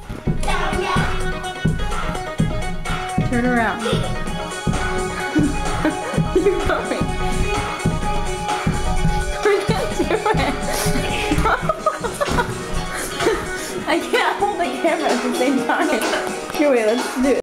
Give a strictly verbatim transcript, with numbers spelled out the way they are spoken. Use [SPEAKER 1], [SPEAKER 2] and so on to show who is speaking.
[SPEAKER 1] Turn around. You're going. We're gonna do it. I can't hold the camera at the same time. Here, wait, let's do it.